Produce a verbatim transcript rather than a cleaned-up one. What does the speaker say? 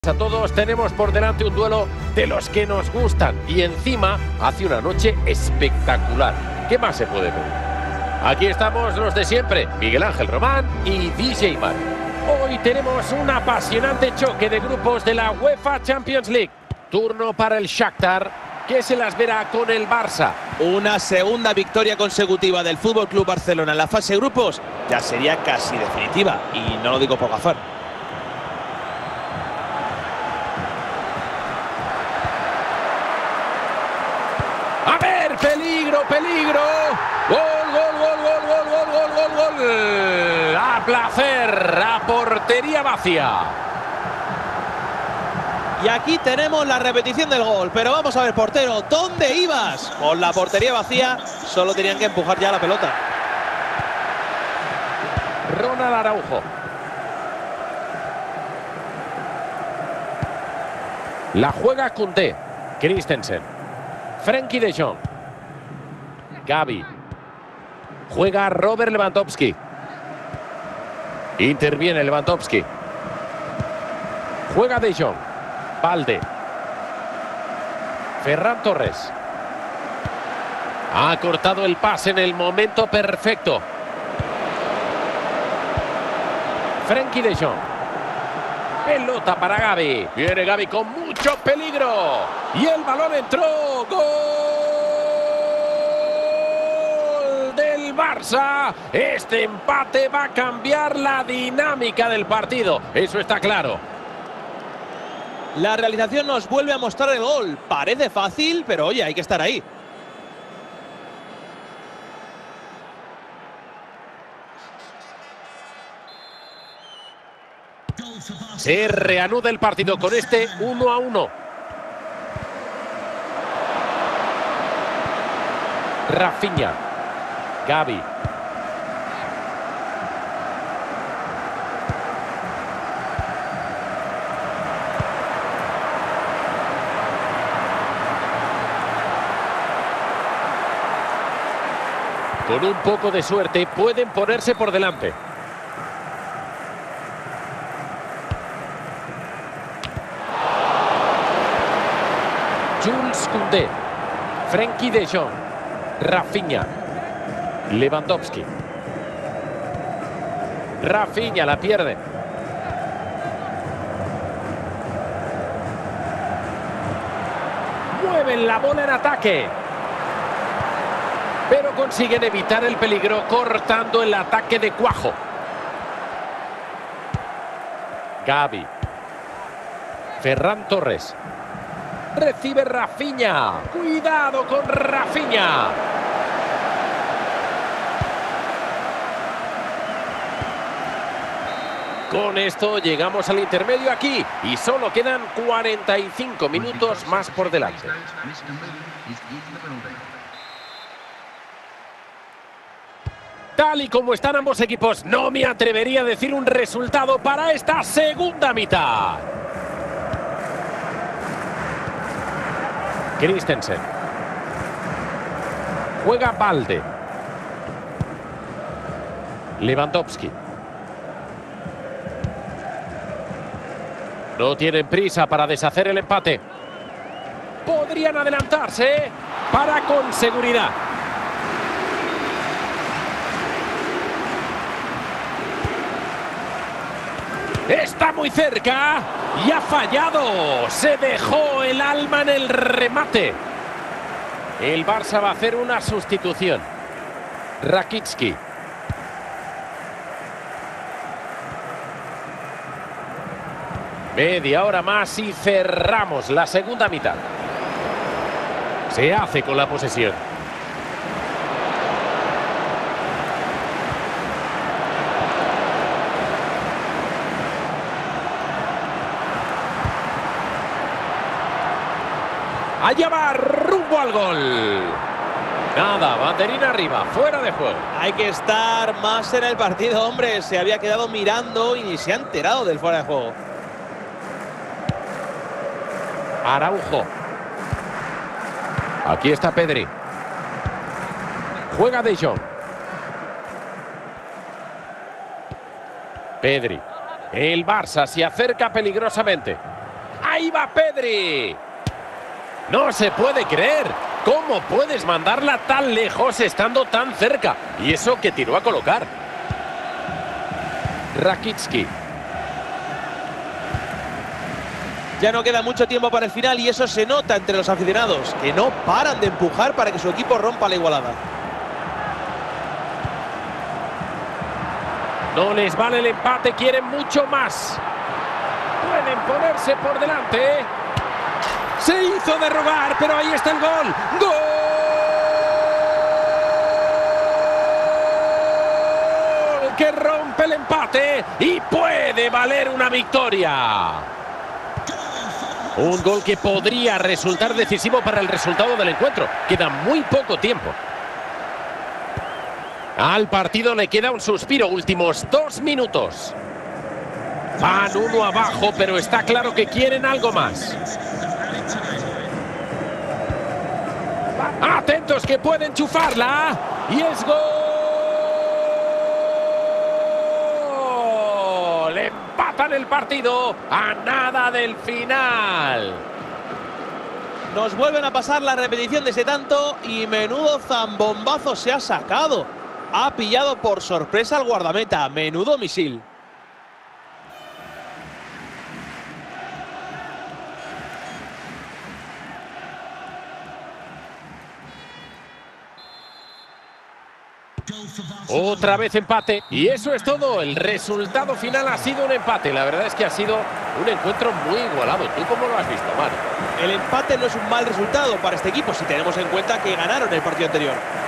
A todos, tenemos por delante un duelo de los que nos gustan y encima hace una noche espectacular. ¿Qué más se puede pedir? Aquí estamos los de siempre, Miguel Ángel Román y D J Mar. Hoy tenemos un apasionante choque de grupos de la UEFA Champions League. Turno para el Shakhtar, que se las verá con el Barça. Una segunda victoria consecutiva del F C Barcelona en la fase de grupos ya sería casi definitiva, y no lo digo por gafar. A ver, peligro, peligro. Gol, gol, gol, gol, gol, gol, gol, gol, gol. A placer, a portería vacía. Y aquí tenemos la repetición del gol, pero vamos a ver, portero, ¿dónde ibas? Con la portería vacía, solo tenían que empujar ya la pelota. Ronald Araujo. La juega Koundé. Christensen. Frenkie de Jong. Gavi. Juega Robert Lewandowski. Interviene Lewandowski. Juega de Jong. Balde. Ferran Torres. Ha cortado el pase en el momento perfecto. Frenkie de Jong. Pelota para Gavi. Viene Gavi con mucho peligro. Y el balón entró. ¡Gol del Barça! Este empate va a cambiar la dinámica del partido. Eso está claro. La realización nos vuelve a mostrar el gol. Parece fácil, pero oye, hay que estar ahí. Se reanuda el partido con este uno a uno. Rafinha. Gavi. Con un poco de suerte pueden ponerse por delante. Jules Koundé. Frenkie de Jong. Rafinha. Lewandowski. Rafinha la pierde. Mueven la bola en ataque. Pero consiguen evitar el peligro cortando el ataque de cuajo. Gavi. Ferran Torres. Recibe Rafinha. Cuidado con Rafinha. Con esto llegamos al intermedio aquí y solo quedan cuarenta y cinco minutos más por delante. Tal y como están ambos equipos, no me atrevería a decir un resultado para esta segunda mitad. Christensen. Juega Balde. Lewandowski. No tienen prisa para deshacer el empate. Podrían adelantarse para con seguridad. Está muy cerca y ha fallado. Se dejó el alma en el remate. El Barça va a hacer una sustitución. Rakitsky. Media hora más y cerramos la segunda mitad. Se hace con la posesión. Allá va, rumbo al gol. Nada, banderina arriba, fuera de juego. Hay que estar más en el partido, hombre. Se había quedado mirando y ni se ha enterado del fuera de juego. Araujo. Aquí está Pedri. Juega de Jong. Pedri. El Barça se acerca peligrosamente. Ahí va Pedri. No se puede creer. ¿Cómo puedes mandarla tan lejos estando tan cerca? Y eso que tiró a colocar. Rakitski. Ya no queda mucho tiempo para el final y eso se nota entre los aficionados, que no paran de empujar para que su equipo rompa la igualada. No les vale el empate, quieren mucho más. Pueden ponerse por delante. Se hizo de rogar, pero ahí está el gol. ¡Gol! Que rompe el empate y puede valer una victoria. Un gol que podría resultar decisivo para el resultado del encuentro. Queda muy poco tiempo. Al partido le queda un suspiro. Últimos dos minutos. Van uno abajo, pero está claro que quieren algo más. Atentos que pueden chufarla. Y es gol. Empatan el partido a nada del final. Nos vuelven a pasar la repetición de ese tanto y menudo zambombazo se ha sacado. Ha pillado por sorpresa al guardameta. Menudo misil. Otra vez empate. Y eso es todo. El resultado final ha sido un empate. La verdad es que ha sido un encuentro muy igualado. ¿Tú cómo lo has visto, Manu? El empate no es un mal resultado para este equipo si tenemos en cuenta que ganaron el partido anterior.